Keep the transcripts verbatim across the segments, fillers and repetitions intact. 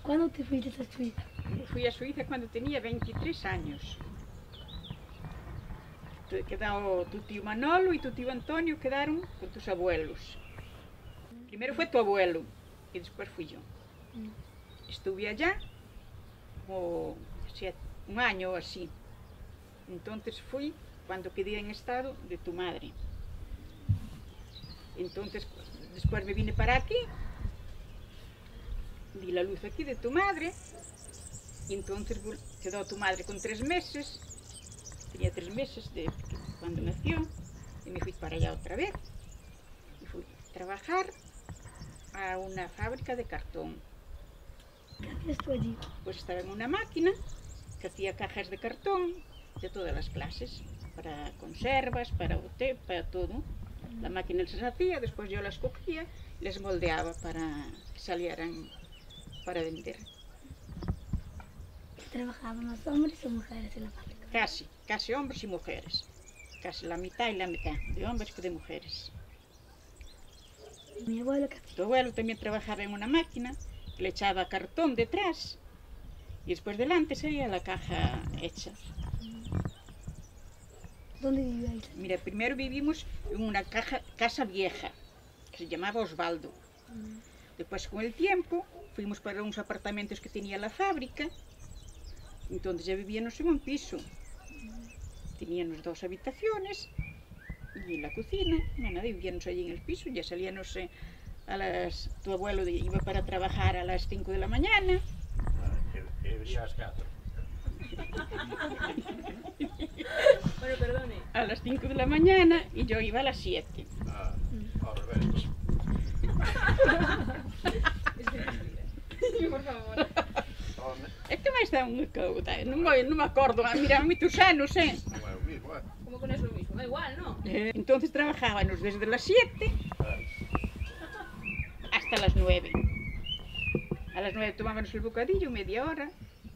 ¿Cuándo te fuiste a Suiza? Fui a Suiza cuando tenía veintitrés años. Quedó tu tío Manolo y tu tío Antonio quedaron con tus abuelos. Primero fue tu abuelo y después fui yo. Estuve allá como siete, un año o así. Entonces fui cuando quedé en estado de tu madre. Entonces después me vine para aquí, di la luz aquí de tu madre y entonces quedó tu madre con tres meses. Tenía tres meses de cuando nació y me fui para allá otra vez. Y fui a trabajar a una fábrica de cartón. ¿Qué hacías tú allí? Pues estaba en una máquina que hacía cajas de cartón de todas las clases, para conservas, para boté, para todo. La máquina les hacía, después yo las cogía y les moldeaba para que salieran para vender. ¿Trabajaban más hombres o mujeres en la fábrica? Casi, casi hombres y mujeres. Casi la mitad y la mitad, de hombres que de mujeres. ¿Y mi abuelo qué hacía? Tu abuelo también trabajaba en una máquina, le echaba cartón detrás y después delante salía la caja hecha. ¿Dónde vivíais? Mira, primero vivimos en una caja, casa vieja, que se llamaba Osvaldo. Mm. Después, con el tiempo, fuimos para unos apartamentos que tenía la fábrica. Entonces ya vivíamos en un piso. Mm. Teníamos dos habitaciones y la cocina. Bueno, vivíamos allí en el piso. Ya salíamos eh, a las... Tu abuelo iba para trabajar a las cinco de la mañana. Ah, y venía a las cuatro. Bueno, perdone. A las cinco de la mañana y yo iba a las siete. Ah, al revés. Por favor. É que máis dá unha couta, non me, non me acordo, mira, moitos anos, eh? Non é o mismo, eh? Como que non é o mismo? Da igual, non? Eh, entonces trabajábamos desde las siete hasta las nueve. A las nueve tomábamos el bocadillo, media hora.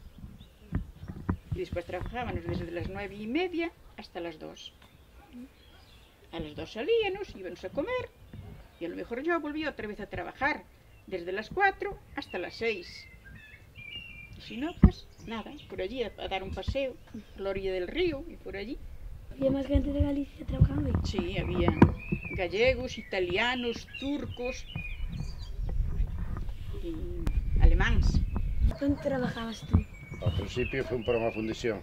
Y después trabajábamos desde las nueve y media hasta las dos. A las dos salíamos, íbamos a comer y a lo mejor yo volvía otra vez a trabajar desde las cuatro hasta las seis. Y si no, pues nada, por allí a, a dar un paseo a la orilla del río y por allí. ¿Había más gente de Galicia trabajando ahí? Sí, había gallegos, italianos, turcos y alemanes. ¿Dónde trabajabas tú? Al principio fui para unha fundición.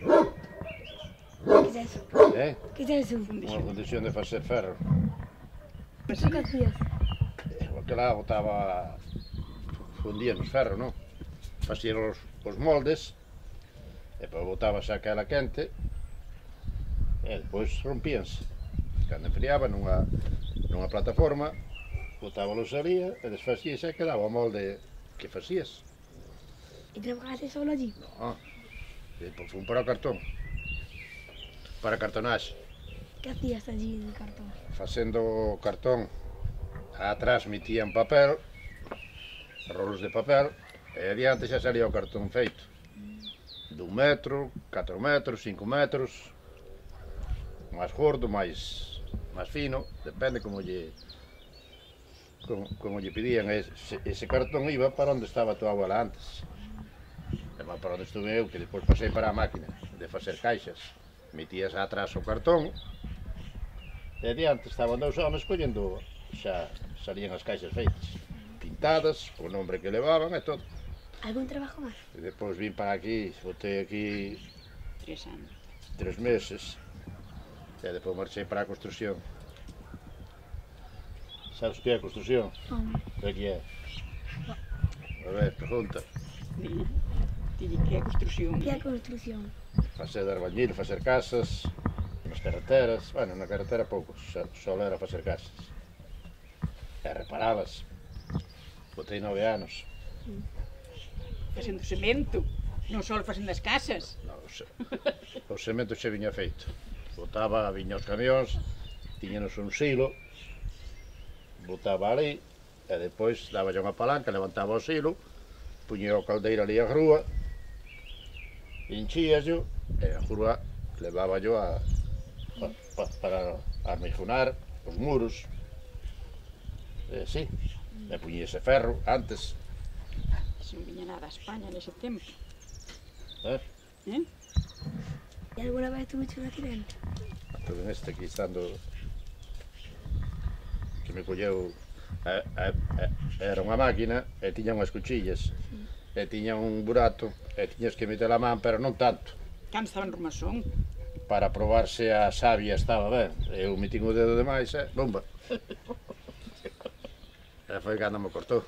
¿Qué es eso? Eh? ¿Qué es eso? Unha fundición de facer ferro. Pues ¿Qué hacías? Porque lá botaba... fundían os ferro, non? Facían os, os moldes, e depois botábase aquela quente, e depois rompíanse. Cando enfriaba nunha, nunha plataforma, botábalos salía, e desfacíase e quedaba o molde que facías. ¿Y trabajaste solo allí? No, depois fui para o cartón, para cartonaxe. ¿Qué hacías allí en el cartón? Facendo cartón, atrás metían papel, rolos de papel, e adiante xa salía o cartón feito. Dun metro, catro metros, cinco metros, máis gordo, máis, máis fino, depende como lle, como, como lle pedían. Ese, ese cartón iba para onde estaba a tua abuela antes. E máis para onde estuve eu, que depois pasei para a máquina de facer caixas. Metías atrás o cartón, e adiante estaban dous homens collendo, xa salían as caixas feitas, pintadas, o nombre que levaban e todo. ¿Algún trabajo más? E depois vim para aquí, botei aquí Tres anos. tres meses, e depois marchei para a construcción. Sabes que é a construcción? Hombre. O que é? A ver, pregunta. Dille que é construcción. ¿Qué es construcción? Facer de albañil, facer casas, nas carreteras, bueno, na carretera poucos, só era facer casas. E reparabas. Botei nove anos. Facendo cemento, non só facendo as casas. No, o, se, o cemento xe viña feito. Botaba, viña os camións, tiñanos un silo, botaba ali, e depois daba unha palanca, levantaba o silo, puñía o caldeiro ali a grúa, hinchías yo, e a grúa levaba yo a, a, a, para armijonar os muros. E sí, e puñía ese ferro antes, Se non viña nada a España nese tempo. Eh? Eh? ¿Y alguna vez tuviste un accidente? Todo neste aquí estando que me colleu a, a, a, era unha máquina e tiña unhas cuchillas e tiña un burato e tiñas que meter a man, pero non tanto, Cando estaba en Romasón. para probar se a savia estaba ben. Eu metín o dedo demais e bomba. E foi cando me cortou.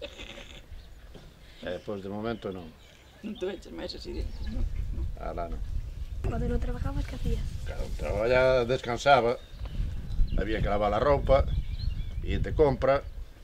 E depois de momento non, Non te veches máis accidentes, non? alá non. Cuando no trabajabas, ¿qué hacías? Cando traballaba, descansaba, había que lavar a roupa, e te compra,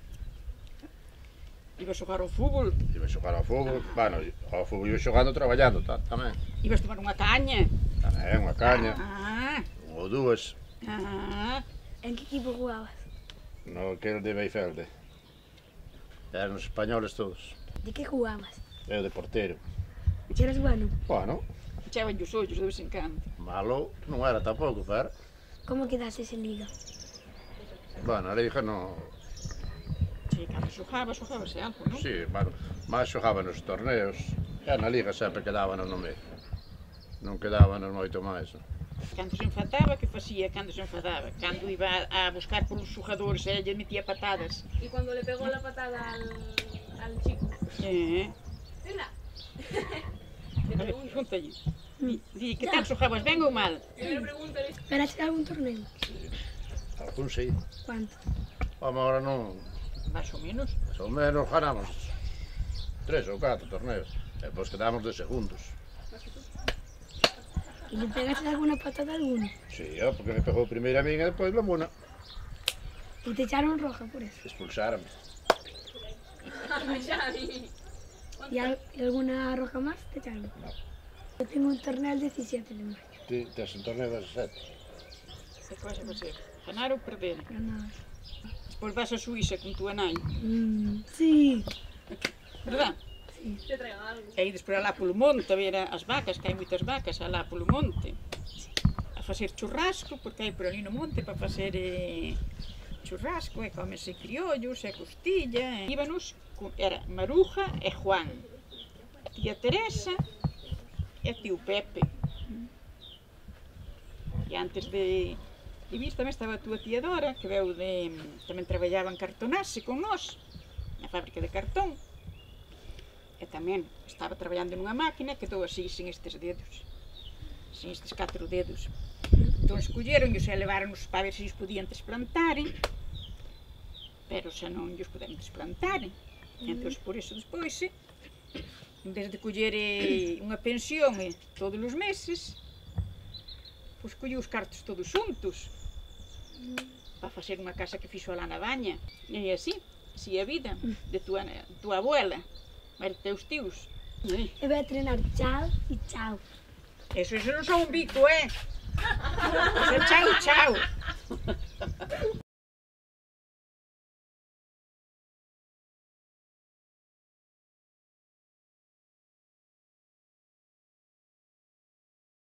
Ibas xogar ao fútbol, iba xogar ao fútbol, bueno, ao fútbol iba xogando traballando ta, tamén. ibas tomar unha caña. Tamén, unha caña, Ah, ou dúas, ah, ¿En qué equipo jugabas? no aquel de Beifelde. Eran os españoles todos, ¿De qué jugabas? eu de portero. ¿Y eras bueno? Bueno, echaban os ollos de vez en cando. malo non era tampouco, pero, ¿Cómo quedaste en liga? bueno, a liga non, Si, cando xogaba, xogabase algo, non? si, bueno, máis xogaba nos torneos, e na liga sempre quedábanos no medio. Non quedábanos moito máis, non? Cando se enfadaba, que facía cando se enfadaba? Cando iba a, a buscar por uns xogadores e lle metía patadas. Y cuando le pegó la patada al, al chico. Eh, Venga. a ver, pregúntalle. Di, di, que tal xogabas, ben ou mal? Primero pregúntale. ¿Ganaste algún torneo? Algún sí. ¿Cuánto? Vamos, ahora non, Más ou menos. más ou menos ganamos tres ou catro torneos, e depois quedamos de segundos. ¿Y le pegaste alguna patada a alguno? Si, ó, porque me pegou primeiro a min e depois la mona. ¿Y te echaron roja por eso? Expulsárame. ¿Y, al- y alguna roja más te echaron? No. Yo tengo un torneo el diecisiete de mayo, Ti tes un torneo de sete. Que cosa facer? Ganar ou perder? pero nada. Despois vas a Suíça con túa nai, Mm, sí, verdad? sí. Te traigan algo. E aí despois alá polo monte a ver as vacas, que hai moitas vacas alá polo monte. A facer churrasco, porque hai por ali no monte para facer eh, churrasco, e comense criollos, e costilla. E íbanos, co- era Maruja e Juan, tía Teresa e tío Pepe. E antes de, de vir tamén estaba a túa tía Dora, que veu de, tamén traballaba en cartonase con nós, na fábrica de cartón. E tamén estaba traballando nunha máquina que quedou así, sin estes dedos, sin estes catro dedos. Entón escolleron e levaronnos para ver se os podían trasplantar, pero xa non os podemos trasplantar. Entón, por iso despois, en vez de coller eh, unha pensión eh, todos os meses, pois colleu os cartos todos xuntos para facer unha casa que fixo alá na Baña. E así, así é a vida de tua, tua abuela, mas de teus tios. Eh, Eu voy a entrenar chao y chao. Eso, eso non son un bico, eh? Eso é chao, chao.